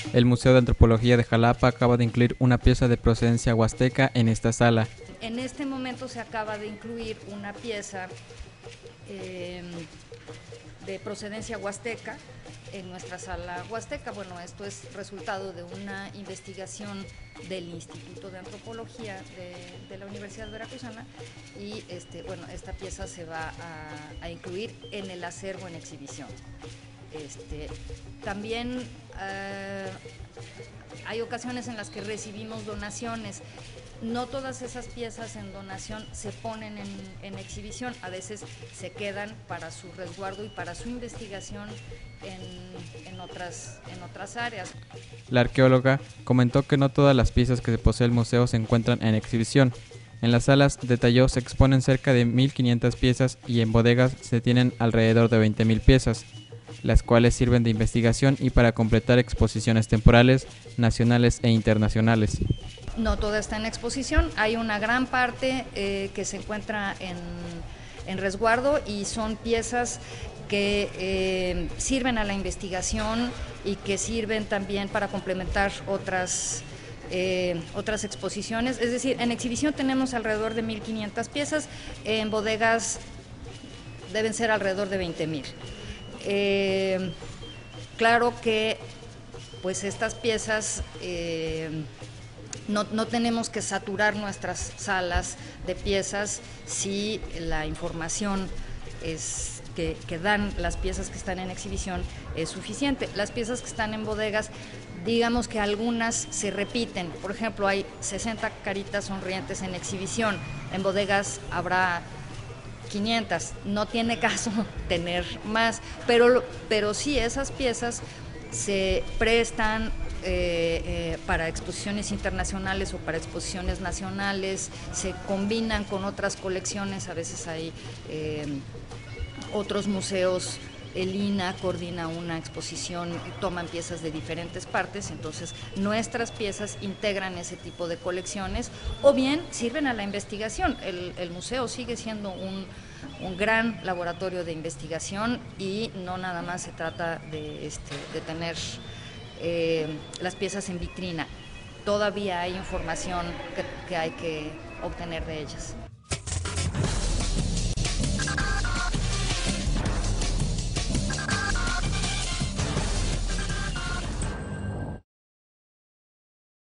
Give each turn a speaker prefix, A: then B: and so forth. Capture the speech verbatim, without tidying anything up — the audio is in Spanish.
A: El Museo de Antropología de Jalapa acaba de incluir una pieza de procedencia huasteca en esta sala.
B: En este momento se acaba de incluir una pieza eh, de procedencia huasteca en nuestra sala huasteca. Bueno, esto es resultado de una investigación del Instituto de Antropología de, de la Universidad Veracruzana y este, bueno, esta pieza se va a, a incluir en el acervo en exhibición. Este, también uh, hay ocasiones en las que recibimos donaciones. No todas esas piezas en donación se ponen en, en exhibición, a veces se quedan para su resguardo y para su investigación en, en, otras, en otras áreas.
A: La arqueóloga comentó que no todas las piezas que posee el museo se encuentran en exhibición. En las salas, detalló, se exponen cerca de mil quinientas piezas y en bodegas se tienen alrededor de veinte mil piezas, las cuales sirven de investigación y para completar exposiciones temporales, nacionales e internacionales.
B: No toda está en exposición, hay una gran parte eh, que se encuentra en, en resguardo y son piezas que eh, sirven a la investigación y que sirven también para complementar otras, eh, otras exposiciones. Es decir, en exhibición tenemos alrededor de mil quinientas piezas, en bodegas deben ser alrededor de veinte mil. Eh, claro que pues estas piezas eh, no, no tenemos que saturar nuestras salas de piezas si la información es que, que dan las piezas que están en exhibición es suficiente. Las piezas que están en bodegas, digamos que algunas se repiten. Por ejemplo, hay sesenta caritas sonrientes en exhibición, en bodegas habrá quinientas, no tiene caso tener más, pero, pero sí esas piezas se prestan eh, eh, para exposiciones internacionales o para exposiciones nacionales, se combinan con otras colecciones, a veces hay eh, otros museos. El I N A coordina una exposición y toman piezas de diferentes partes, entonces nuestras piezas integran ese tipo de colecciones o bien sirven a la investigación. El, el museo sigue siendo un, un gran laboratorio de investigación y no nada más se trata de, este, de tener eh, las piezas en vitrina. Todavía hay información que, que hay que obtener de ellas.